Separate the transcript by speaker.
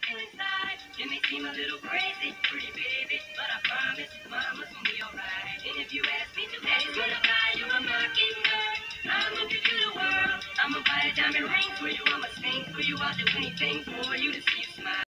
Speaker 1: inside. It may seem a little crazy, pretty baby, but I promise mama's gonna be alright. And if you ask me to, daddy's gonna buy you a mockingbird. I'ma give you the world. I'ma buy a diamond ring for you. I'ma sing for you. I'll do anything for you to see you smile.